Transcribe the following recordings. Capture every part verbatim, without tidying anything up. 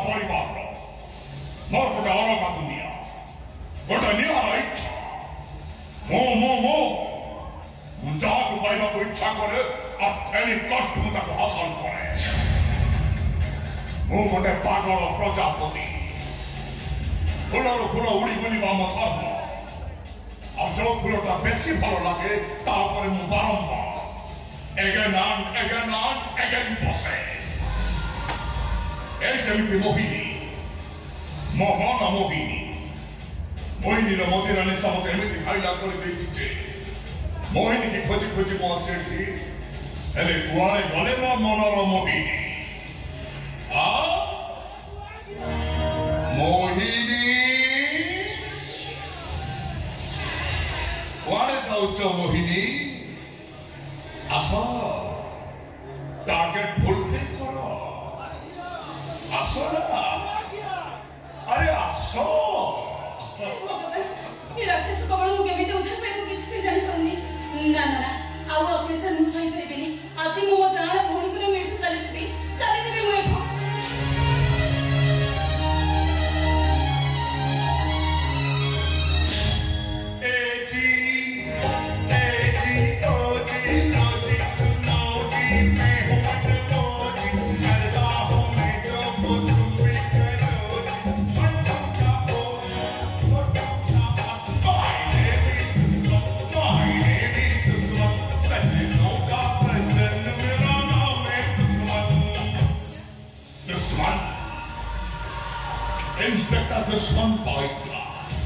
परिवार मोर गोटे अलग दुनिया गोटे निराला इच्छा मो मो मो जहाँ पाइबा को इच्छा करे एनी कष्ट मुझे हासिल करे मु गोटे पागल प्रजापति फुलर फुल उड़ी बुलवा मो धर्म और जो फुलटा बेसी भल लगे तापर मु बारंबार again and again and again बसे ए जमिति मोहिनी मोहना मोहिनी मोहिनी रो मोदी रानी समते एमिति खाइला कर देछि जे मोहिनी की खोजी खोजी मो सेठी हेले कुआरे गले मो मनर मोहिनी आ मोहिनी कुआरे जाउछ मोहिनी आसो टार्गेट फुलफिल करो आसो ना अरे आसो ये राकेश कबळ मु केमिते उधार पाइबो किछ भी जानि पन्नी ना ना ना आउ अत्याचार मु सही परिबेनी आज मु मो जाना भौणी को मेठु चली जबी चली जबी मु एठो Inspector Dushman Paikra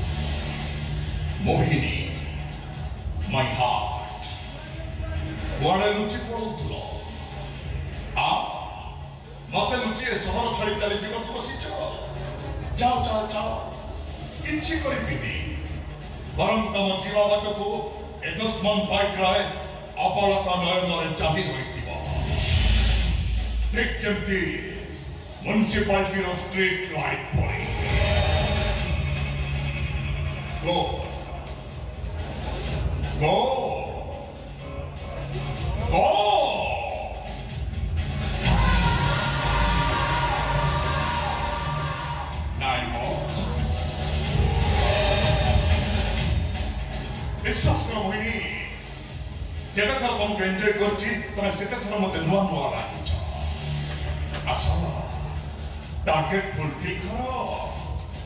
Mohini my heart what a luchi produtlo a mate luchi e sahar chhadi chali jiba ko basicho jao jao jao kichi kori bini baram tama jiva batako e Dushman Paikra e apalaka nayanare chahi hoitiba thik jemti municipality of street light pori go go go nine more विश्वास करो मोहिनी जेते थर तुमको enjoy करछि तमे सेते थर मते नुआ नुआ लागिछ आसो टार्गेट फुलफिल करो